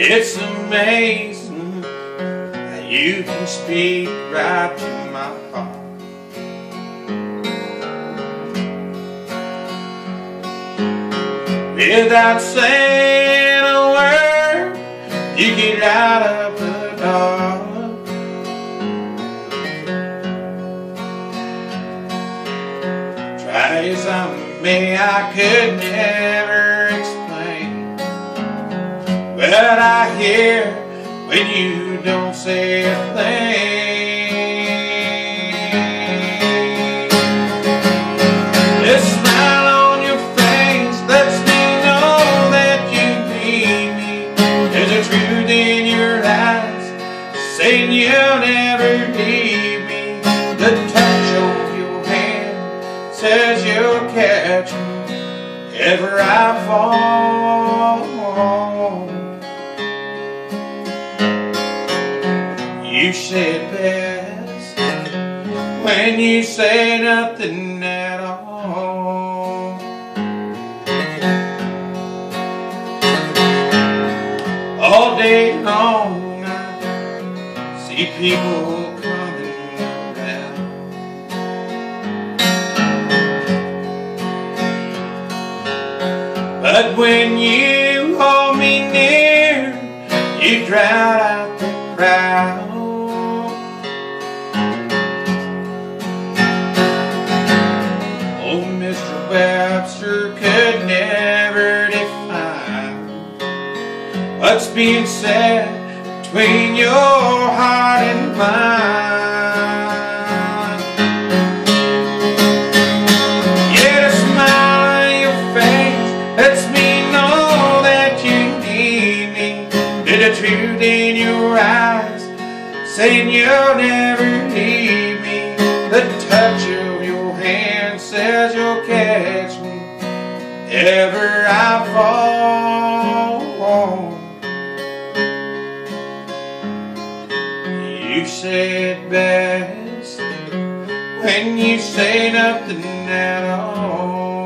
It's amazing how you can speak right to my heart. Without saying a word, you get out of the dark. Try as I may, I could never explain what I hear when you don't say a thing. The smile on your face lets me know that you need me. There's a truth in your eyes saying you'll never leave me. The touch of your hand says you'll catch me ever I fall. You said best when you say nothing at all. All day long I see people coming around, but when you hold me near, you drown out the crowd. Mr. Webster could never define what's being said between your heart and mine. Yet a smile on your face lets me know that you need me. There's a truth in your eyes saying you'll never leave me. The touch of your hand says you'll catch me ever I fall. You said best when you say nothing at all.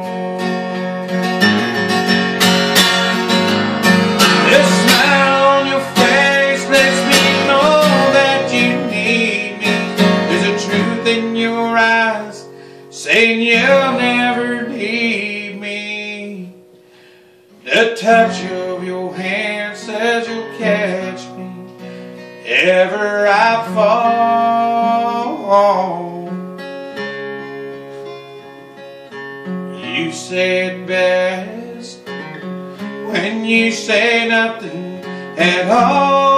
The smile on your face lets me know that you need me. There's a truth in your eyes saying you'll never leave me. The touch of your hand says you'll catch me ever I fall. You said best when you say nothing at all.